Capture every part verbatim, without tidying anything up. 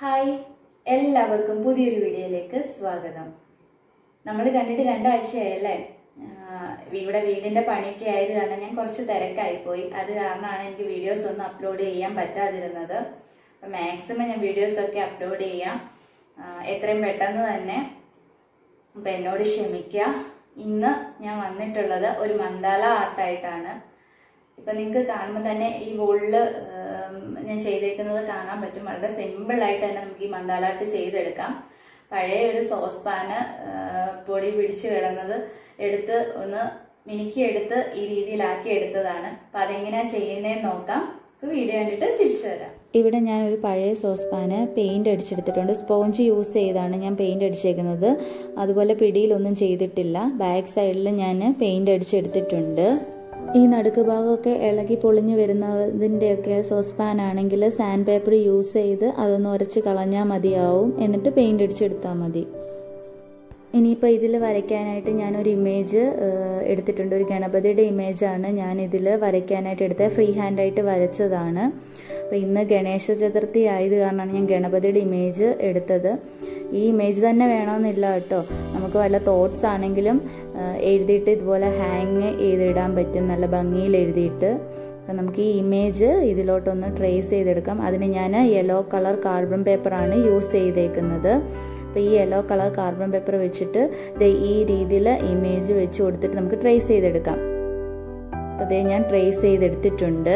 Hi, എല്ലാവർക്കും പുതിയൊരു വീഡിയോയിലേക്ക് സ്വാഗതം. നമ്മൾ കണ്ടിട്ട് രണ്ടാഴ്ചയായല്ലേ. ഇവിടെ വീടിന്റെ പണിയൊക്കെ ആയത് കാരണം ഞാൻ കുറച്ച് തിരക്കായിപ്പോയി. അത് കാരണമാണ് എനിക്ക് വീഡിയോസ് ഒന്നും അപ്ലോഡ് ചെയ്യാൻ പറ്റാതിരുന്നത്. അപ്പം മാക്സിമം ഞാൻ വീഡിയോസ് ഒക്കെ അപ്ലോഡ് ചെയ്യാം, എത്രയും പെട്ടെന്ന് തന്നെ. അപ്പം എന്നോട് ക്ഷമിക്കുക. ഇന്ന് ഞാൻ വന്നിട്ടുള്ളത് ഒരു മന്ദാല ആർട്ടായിട്ടാണ്. ഇപ്പം നിങ്ങൾക്ക് കാണുമ്പോൾ തന്നെ ഈ വോളില് ഞാൻ ചെയ്തേക്കുന്നത് കാണാൻ പറ്റും. വളരെ സിമ്പിൾ ആയിട്ട് തന്നെ നമുക്ക് ഈ മന്ദാല ആർട്ട് ചെയ്തെടുക്കാം. പഴയ ഒരു സോസ് പാന് പൊടി പിടിച്ചു കിടന്നത് എടുത്ത് ഒന്ന് മിനുക്കി എടുത്ത് ഈ രീതിയിലാക്കി എടുത്തതാണ്. അപ്പം അതെങ്ങനെയാ ചെയ്യുന്നതെന്ന് നോക്കാം. വീഡിയോ കണ്ടിട്ട് തിരിച്ചു വരാം. ഇവിടെ ഞാൻ ഒരു പഴയ സോസ് പാന് പെയിന്റ് അടിച്ചെടുത്തിട്ടുണ്ട്. സ്പോഞ്ച് യൂസ് ചെയ്താണ് ഞാൻ പെയിന്റ് അടിച്ചേക്കുന്നത്. അതുപോലെ പിടിയിലൊന്നും ചെയ്തിട്ടില്ല. ബാക്ക് സൈഡിൽ ഞാൻ പെയിന്റ് അടിച്ചെടുത്തിട്ടുണ്ട്. ഈ നടുക്ക് ഭാഗമൊക്കെ ഇളകി പൊളിഞ്ഞു വരുന്നതിൻ്റെയൊക്കെ സോസ് പാൻ ആണെങ്കിൽ സാൻഡ് പേപ്പർ യൂസ് ചെയ്ത് അതൊന്ന് ഉരച്ച് കളഞ്ഞാൽ മതിയാവും. എന്നിട്ട് പെയിന്റ് അടിച്ചെടുത്താൽ മതി. ഇനിയിപ്പോൾ ഇതിൽ വരയ്ക്കാനായിട്ട് ഞാനൊരു ഇമേജ് എടുത്തിട്ടുണ്ട്. ഒരു ഗണപതിയുടെ ഇമേജാണ് ഞാൻ ഇതിൽ വരയ്ക്കാനായിട്ട് എടുത്തത്. ഫ്രീ ഹാൻഡായിട്ട് വരച്ചതാണ്. അപ്പോൾ ഇന്ന് ഗണേശ ചതുർത്ഥി ആയത് കാരണമാണ് ഞാൻ ഗണപതിയുടെ ഇമേജ് എടുത്തത്. ഈ ഇമേജ് തന്നെ വേണമെന്നില്ല കേട്ടോ. നമുക്ക് വല്ല തോട്ട്സ് ആണെങ്കിലും എഴുതിയിട്ട് ഇതുപോലെ ഹാങ് ചെയ്തിടാൻ പറ്റും, നല്ല ഭംഗിയിൽ എഴുതിയിട്ട്. അപ്പം നമുക്ക് ഈ ഇമേജ് ഇതിലോട്ടൊന്ന് ട്രേസ് ചെയ്തെടുക്കാം. അതിന് ഞാൻ യെല്ലോ കളർ കാർബൺ പേപ്പറാണ് യൂസ് ചെയ്തേക്കുന്നത്. അപ്പോൾ ഈ യെല്ലോ കളർ കാർബൺ പേപ്പർ വെച്ചിട്ട് ഈ രീതിയിൽ ഇമേജ് വെച്ച് കൊടുത്തിട്ട് നമുക്ക് ട്രേസ് ചെയ്തെടുക്കാം. അപ്പോൾ അതേ ഞാൻ ട്രേസ് ചെയ്തെടുത്തിട്ടുണ്ട്.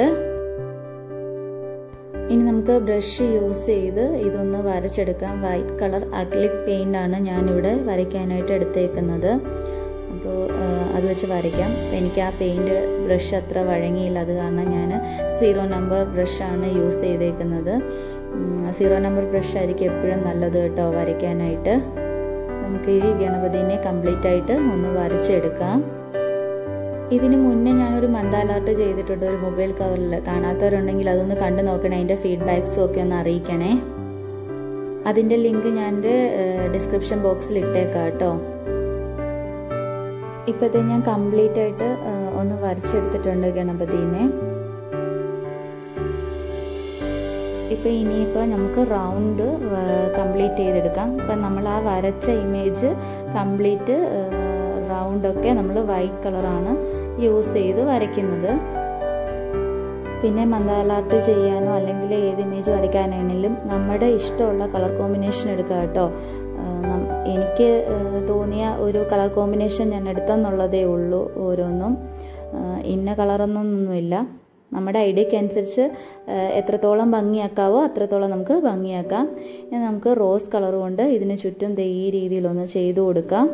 ഇനി നമുക്ക് ബ്രഷ് യൂസ് ചെയ്ത് ഇതൊന്ന് വരച്ചെടുക്കാം. വൈറ്റ് കളർ അക്രിലിക് പെയിൻ്റ് ആണ് ഞാനിവിടെ വരയ്ക്കാനായിട്ട് എടുത്തേക്കുന്നത്. അപ്പോൾ അത് വെച്ച് വരയ്ക്കാം. അപ്പോൾ എനിക്ക് ആ പെയിൻറ് ബ്രഷ് അത്ര വഴങ്ങിയില്ല. അത് കാരണം ഞാൻ സീറോ നമ്പർ ബ്രഷാണ് യൂസ് ചെയ്തേക്കുന്നത്. സീറോ നമ്പർ ബ്രഷ് ആയിരിക്കും എപ്പോഴും നല്ലത് കേട്ടോ വരയ്ക്കാനായിട്ട്. നമുക്ക് ഈ ഗണപതിനെ കംപ്ലീറ്റ് ആയിട്ട് ഒന്ന് വരച്ചെടുക്കാം. ഇതിന് മുന്നേ ഞാനൊരു മന്ദാല ആർട്ട് ചെയ്തിട്ടുണ്ട് ഒരു മൊബൈൽ കവറിൽ. കാണാത്തവരുണ്ടെങ്കിൽ അതൊന്ന് കണ്ടു നോക്കണേ. അതിൻ്റെ ഫീഡ്ബാക്സും ഒക്കെ ഒന്ന് അറിയിക്കണേ. അതിൻ്റെ ലിങ്ക് ഞാൻ ഡിസ്ക്രിപ്ഷൻ ബോക്സിൽ ഇട്ടേക്കാം കേട്ടോ. ഇപ്പോഴത്തെ ഞാൻ കംപ്ലീറ്റ് ആയിട്ട് ഒന്ന് വരച്ചെടുത്തിട്ടുണ്ട് ഗണപതിനെ. ഇപ്പം ഇനിയിപ്പോൾ നമുക്ക് റൗണ്ട് കംപ്ലീറ്റ് ചെയ്തെടുക്കാം. ഇപ്പം നമ്മൾ ആ വരച്ച ഇമേജ് കംപ്ലീറ്റ് റൗണ്ടൊക്കെ നമ്മൾ വൈറ്റ് കളറാണ് യൂസ് ചെയ്ത് വരയ്ക്കുന്നത്. പിന്നെ മന്ദാല ആർട്ട് ചെയ്യാനോ അല്ലെങ്കിൽ ഏത് ഇമേജ് വരയ്ക്കാനാണെങ്കിലും നമ്മുടെ ഇഷ്ടമുള്ള കളർ കോമ്പിനേഷൻ എടുക്കുക കേട്ടോ. എനിക്ക് തോന്നിയ ഒരു കളർ കോമ്പിനേഷൻ ഞാൻ എടുത്തെന്നുള്ളതേ ഉള്ളൂ. ഓരോന്നും ഇന്ന കളറൊന്നൊന്നുമില്ല. നമ്മുടെ ഐഡിയക്ക് അനുസരിച്ച് എത്രത്തോളം ഭംഗിയാക്കാവോ അത്രത്തോളം നമുക്ക് ഭംഗിയാക്കാം. ഇനി നമുക്ക് റോസ് കളർ കൊണ്ട് ഇതിന് ചുറ്റും ഈ രീതിയിലൊന്ന് ചെയ്തു കൊടുക്കാം.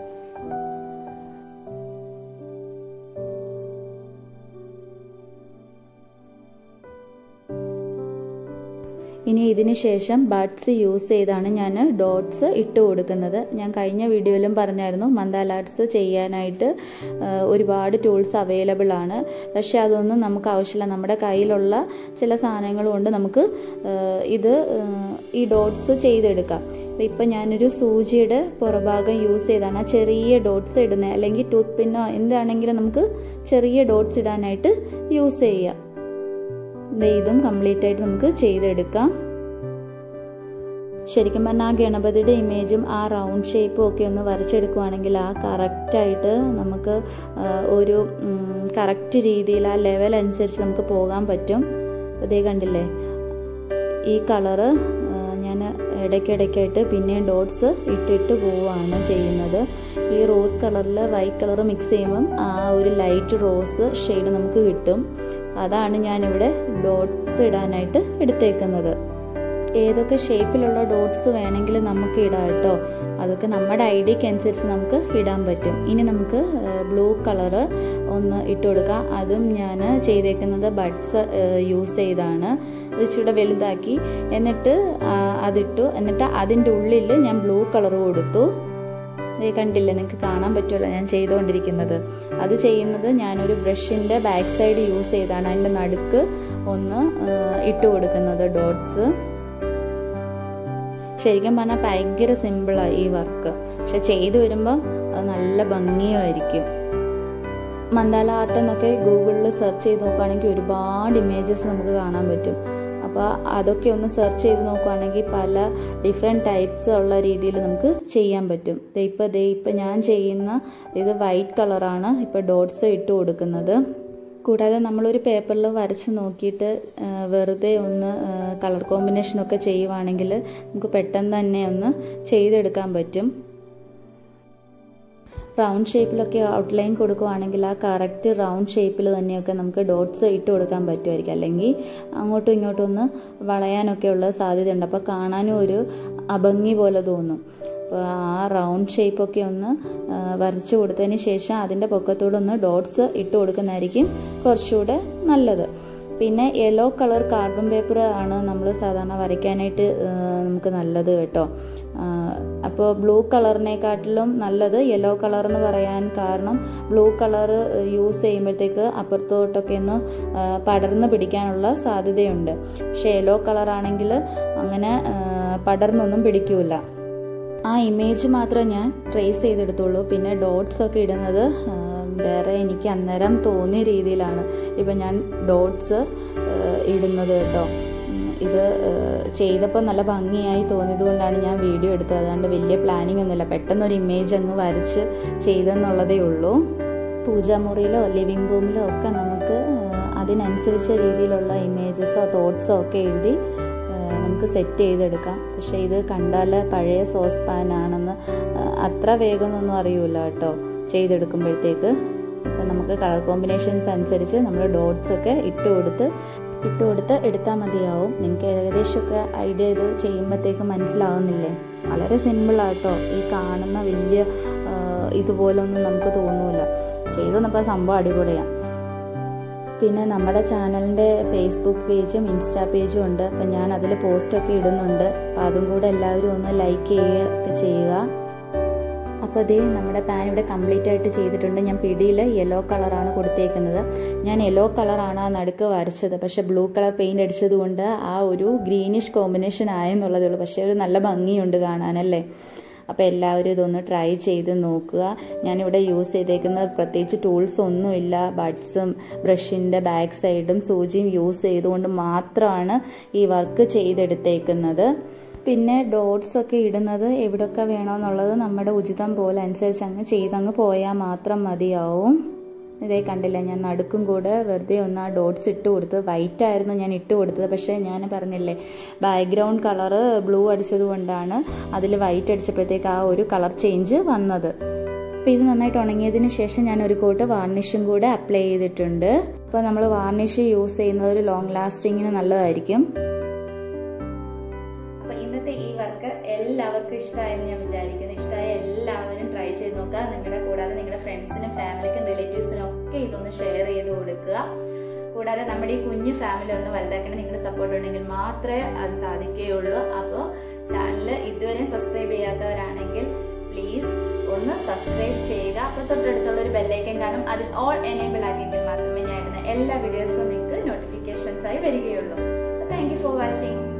ഇനി ഇതിന് ശേഷം ബഡ്സ് യൂസ് ചെയ്താണ് ഞാൻ ഡോട്ട്സ് ഇട്ട് കൊടുക്കുന്നത്. ഞാൻ കഴിഞ്ഞ വീഡിയോയിലും പറഞ്ഞായിരുന്നു മന്ദാല ആർട്സ് ചെയ്യാനായിട്ട് ഒരുപാട് ടൂൾസ് അവൈലബിൾ ആണ്. പക്ഷേ അതൊന്നും നമുക്ക് ആവശ്യമില്ല. നമ്മുടെ കയ്യിലുള്ള ചില സാധനങ്ങൾ കൊണ്ട് നമുക്ക് ഇത് ഈ ഡോട്ട്സ് ചെയ്തെടുക്കാം. അപ്പോൾ ഇപ്പം ഞാനൊരു സൂചിയുടെ പുറഭാഗം യൂസ് ചെയ്താണ് ചെറിയ ഡോട്ട്സ് ഇടുന്നത്. അല്ലെങ്കിൽ ടൂത്ത് പിന്നോ എന്താണെങ്കിലും നമുക്ക് ചെറിയ ഡോട്ട്സ് ഇടാനായിട്ട് യൂസ് ചെയ്യാം. ഇതും കംപ്ലീറ്റ് ആയിട്ട് നമുക്ക് ചെയ്തെടുക്കാം. ശരിക്കും പറഞ്ഞാൽ ആ ഗണപതിയുടെ ഇമേജും ആ റൗണ്ട് ഷേപ്പും ഒക്കെ ഒന്ന് വരച്ചെടുക്കുവാണെങ്കിൽ ആ കറക്റ്റായിട്ട് നമുക്ക് ഒരു കറക്റ്റ് രീതിയിൽ ആ ലെവൽ അനുസരിച്ച് നമുക്ക് പോകാൻ പറ്റും. അതേ കണ്ടില്ലേ, ഈ കളറ് ഞാൻ ഇടയ്ക്കിടയ്ക്കായിട്ട് പിന്നെയും ഡോട്ട്സ് ഇട്ടിട്ട് പോവുകയാണ് ചെയ്യുന്നത്. ഈ റോസ് കളറിൽ വൈറ്റ് കളർ മിക്സ് ചെയ്യുമ്പം ആ ഒരു ലൈറ്റ് റോസ് ഷെയ്ഡ് നമുക്ക് കിട്ടും. അതാണ് ഞാനിവിടെ ഡോട്ട്സ് ഇടാനായിട്ട് എടുത്തേക്കുന്നത്. ഏതൊക്കെ ഷേപ്പിലുള്ള ഡോട്ട്സ് വേണമെങ്കിലും നമുക്ക് ഇടാം കേട്ടോ. അതൊക്കെ നമ്മുടെ ഐഡിയക്ക് അനുസരിച്ച് നമുക്ക് ഇടാൻ പറ്റും. ഇനി നമുക്ക് ബ്ലൂ കളറ് ഒന്ന് ഇട്ട് കൊടുക്കാം. അതും ഞാൻ ചെയ്തേക്കുന്നത് ബഡ്സ് യൂസ് ചെയ്താണ്. അത് ഇച്ചിരി വലുതാക്കി എന്നിട്ട് അതിട്ടു. എന്നിട്ട് അതിൻ്റെ ഉള്ളിൽ ഞാൻ ബ്ലൂ കളർ കൊടുത്തു. ഇത് കണ്ടില്ലേ, നിങ്ങൾക്ക് കാണാൻ പറ്റുമല്ലോ ഞാൻ ചെയ്തുകൊണ്ടിരിക്കുന്നത്. അത് ചെയ്യുന്നത് ഞാനൊരു ബ്രഷിൻ്റെ ബാക്ക് സൈഡ് യൂസ് ചെയ്താണ് അതിൻ്റെ നടുക്ക് ഒന്ന് ഇട്ട് കൊടുക്കുന്നത് ഡോട്ട്സ്. ശരിക്കും പറഞ്ഞാൽ ഭയങ്കര സിമ്പിളാണ് ഈ വർക്ക്. പക്ഷെ ചെയ്തു വരുമ്പം അത് നല്ല ഭംഗിയുമായിരിക്കും. മന്ദാല ആർട്ട് എന്നൊക്കെ ഗൂഗിളിൽ സെർച്ച് ചെയ്ത് നോക്കുകയാണെങ്കിൽ ഒരുപാട് ഇമേജസ് നമുക്ക് കാണാൻ പറ്റും. അപ്പോൾ അപ്പോൾ അതൊക്കെ ഒന്ന് സെർച്ച് ചെയ്ത് നോക്കുവാണെങ്കിൽ പല ഡിഫറെൻറ്റ് ടൈപ്സ് ഉള്ള രീതിയിൽ നമുക്ക് ചെയ്യാൻ പറ്റും. ദേ ഇപ്പോൾ ദേ ഇപ്പോൾ ഞാൻ ചെയ്യുന്ന ഇത് വൈറ്റ് കളറാണ് ഇപ്പോൾ ഡോട്ട്സ് ഇട്ട് കൊടുക്കുന്നത്. കൂടാതെ നമ്മളൊരു പേപ്പറിൽ വരച്ച് നോക്കിയിട്ട് വെറുതെ ഒന്ന് കളർ കോമ്പിനേഷനൊക്കെ ചെയ്യുവാണെങ്കിൽ നമുക്ക് പെട്ടെന്ന് തന്നെ ഒന്ന് ചെയ്തെടുക്കാൻ പറ്റും. റൗണ്ട് ഷേപ്പിലൊക്കെ ഔട്ട്ലൈൻ കൊടുക്കുവാണെങ്കിൽ ആ കറക്റ്റ് റൗണ്ട് ഷേപ്പിൽ തന്നെയൊക്കെ നമുക്ക് ഡോട്ട്സ് ഇട്ട് കൊടുക്കാൻ പറ്റുമായിരിക്കും. അല്ലെങ്കിൽ അങ്ങോട്ടും ഇങ്ങോട്ടും ഒന്ന് വളയാനൊക്കെ ഉള്ള സാധ്യതയുണ്ട്. അപ്പോൾ കാണാനും ഒരു അഭംഗി പോലെ തോന്നും. അപ്പോൾ ആ റൗണ്ട് ഷേപ്പൊക്കെ ഒന്ന് വരച്ച് കൊടുത്തതിന് ശേഷം അതിൻ്റെ പൊക്കത്തൂടെ ഒന്ന് ഡോട്ട്സ് ഇട്ട് കൊടുക്കുന്നതായിരിക്കും കുറച്ചുകൂടെ നല്ലത്. പിന്നെ യെല്ലോ കളർ കാർബൺ പേപ്പർ ആണ് നമ്മൾ സാധാരണ വരയ്ക്കാനായിട്ട് നമുക്ക് നല്ലത് കേട്ടോ. അപ്പോൾ ബ്ലൂ കളറിനെക്കാട്ടിലും നല്ലത് യെല്ലോ കളർ എന്ന് പറയാൻ കാരണം ബ്ലൂ കളർ യൂസ് ചെയ്യുമ്പോഴത്തേക്ക് അപ്പുറത്തോട്ടൊക്കെ ഒന്ന് പടർന്ന് പിടിക്കാനുള്ള സാധ്യതയുണ്ട്. പക്ഷേ യെല്ലോ കളറാണെങ്കിൽ അങ്ങനെ പടർന്നൊന്നും പിടിക്കില്ല. ആ ഇമേജ് മാത്രമേ ഞാൻ ട്രേസ് ചെയ്തെടുത്തുള്ളൂ. പിന്നെ ഡോട്ട്സ് ഒക്കെ ഇടുന്നത് വേറെ എനിക്ക് അന്നേരം തോന്നിയ രീതിയിലാണ് ഇപ്പം ഞാൻ ഡോട്ട്സ് ഇടുന്നത് കേട്ടോ. ഇത് ചെയ്തപ്പോൾ നല്ല ഭംഗിയായി തോന്നിയത് കൊണ്ടാണ് ഞാൻ വീഡിയോ എടുത്തത്. അതുകൊണ്ട് വലിയ പ്ലാനിങ് ഒന്നുമില്ല, പെട്ടെന്നൊരു ഇമേജ് അങ്ങ് വരച്ച് ചെയ്തെന്നുള്ളതേ ഉള്ളൂ. പൂജാമുറിയിലോ ലിവിങ് റൂമിലോ ഒക്കെ നമുക്ക് അതിനനുസരിച്ച രീതിയിലുള്ള ഇമേജസോ തോട്ട്സോ ഒക്കെ എഴുതി നമുക്ക് സെറ്റ് ചെയ്തെടുക്കാം. പക്ഷേ ഇത് കണ്ടാൽ പഴയ സോസ് പാനാണെന്ന് അത്ര വേഗമൊന്നും അറിയില്ല കേട്ടോ ചെയ്തെടുക്കുമ്പോഴത്തേക്ക്. അപ്പം നമുക്ക് കളർ കോമ്പിനേഷൻസ് അനുസരിച്ച് നമ്മൾ ഡോട്ട്സ് ഒക്കെ ഇട്ട് കൊടുത്ത് ഇട്ട് കൊടുത്ത് എടുത്താൽ മതിയാവും. നിങ്ങൾക്ക് ഏകദേശമൊക്കെ ഐഡിയ ഇത് ചെയ്യുമ്പോഴത്തേക്ക് മനസ്സിലാകുന്നില്ലേ? വളരെ സിമ്പിളാട്ടോ. ഈ കാണുന്ന വലിയ ഇതുപോലൊന്നും നമുക്ക് തോന്നില്ല. ചെയ്തു വന്നപ്പോൾ സംഭവം അടിപൊളിയാണ്. പിന്നെ നമ്മുടെ ചാനലിൻ്റെ ഫേസ്ബുക്ക് പേജും ഇൻസ്റ്റാ പേജും ഉണ്ട്. അപ്പം ഞാൻ അതിൽ പോസ്റ്റൊക്കെ ഇടുന്നുണ്ട്. അപ്പം അതും കൂടെ എല്ലാവരും ഒന്ന് ലൈക്ക് ചെയ്യുകയൊക്കെ ചെയ്യുക. അപ്പോൾ ഇതേ നമ്മുടെ പാൻ ഇവിടെ കംപ്ലീറ്റ് ആയിട്ട് ചെയ്തിട്ടുണ്ട്. ഞാൻ പിടിയിൽ യെല്ലോ കളറാണ് കൊടുത്തേക്കുന്നത്. ഞാൻ യെല്ലോ കളറാണ് ആ നടുക്ക് വരച്ചത്. പക്ഷേ ബ്ലൂ കളർ പെയിൻറ് അടിച്ചത് കൊണ്ട് ആ ഒരു ഗ്രീനിഷ് കോമ്പിനേഷൻ ആയെന്നുള്ളതേ ഉള്ളൂ. പക്ഷേ ഒരു നല്ല ഭംഗിയുണ്ട് കാണാനല്ലേ. അപ്പോൾ എല്ലാവരും ഇതൊന്ന് ട്രൈ ചെയ്ത് നോക്കുക. ഞാനിവിടെ യൂസ് ചെയ്തേക്കുന്നത് പ്രത്യേകിച്ച് ടൂൾസ് ഒന്നുമില്ല. ബഡ്സും ബ്രഷിൻ്റെ ബാക്ക് സൈഡും സൂചിയും യൂസ് ചെയ്തുകൊണ്ട് മാത്രമാണ് ഈ വർക്ക് ചെയ്തെടുത്തേക്കുന്നത്. പിന്നെ ഡോട്ട്സ് ഒക്കെ ഇടുന്നത് എവിടെയൊക്കെ വേണമെന്നുള്ളത് നമ്മുടെ ഉചിതം പോലെ അനുസരിച്ച് അങ്ങ് ചെയ്തങ്ങ് പോയാൽ മാത്രം മതിയാവും. ഇതേ കണ്ടില്ല, ഞാൻ നടുക്കും കൂടെ വെറുതെ ഒന്ന് ആ ഡോട്ട്സ് ഇട്ട് കൊടുത്ത്. വൈറ്റ് ആയിരുന്നു ഞാൻ ഇട്ട് കൊടുത്തത്. പക്ഷേ ഞാൻ പറഞ്ഞില്ലേ ബാക്ക്ഗ്രൗണ്ട് കളറ് ബ്ലൂ അടിച്ചത് കൊണ്ടാണ് അതിൽ വൈറ്റ് അടിച്ചപ്പോഴത്തേക്ക് ആ ഒരു കളർ ചേഞ്ച് വന്നത്. അപ്പോൾ ഇത് നന്നായിട്ട് ഉണങ്ങിയതിന് ശേഷം ഞാൻ ഒരു കോട്ട് വാർണിഷും കൂടെ അപ്ലൈ ചെയ്തിട്ടുണ്ട്. അപ്പോൾ നമ്മൾ വാർണിഷ് യൂസ് ചെയ്യുന്നത് ഒരു ലോങ് ലാസ്റ്റിങ്ങിന് നല്ലതായിരിക്കും. അപ്പോൾ ഇന്നത്തെ ഈ വർക്ക് എല്ലാവർക്കും ഇഷ്ടമായെന്ന് ഞാൻ വിചാരിക്കുന്നു. ഇഷ്ടമായ എല്ലാവരും ട്രൈ ചെയ്ത് നോക്കുക. നിങ്ങളുടെ കൂടാതെ നിങ്ങളുടെ ഫ്രണ്ട്സിനും ഫാമിലിക്കും റിലേറ്റീവ്സിനും ഒക്കെ ഇതൊന്ന് ഷെയർ ചെയ്ത് കൊടുക്കുക. കൂടാതെ നമ്മുടെ ഈ കുഞ്ഞു ഫാമിലി ഒന്ന് വലുതാക്കണം. നിങ്ങളുടെ സപ്പോർട്ട് ഉണ്ടെങ്കിൽ മാത്രമേ അത് സാധിക്കുകയുള്ളൂ. അപ്പോൾ ചാനൽ ഇതുവരെ സബ്സ്ക്രൈബ് ചെയ്യാത്തവരാണെങ്കിൽ പ്ലീസ് ഒന്ന് സബ്സ്ക്രൈബ് ചെയ്യുക. അപ്പോൾ തൊട്ടടുത്തുള്ള ഒരു ബെല്ലൈക്കൻ കാണും. അതിൽ ഓൾ എനേബിൾ ആക്കിയെങ്കിൽ മാത്രമേ ഞാൻ ഇടുന്ന എല്ലാ വീഡിയോസും നിങ്ങൾക്ക് നോട്ടിഫിക്കേഷൻസ് ആയി വരികയുള്ളൂ. Thank you for watching.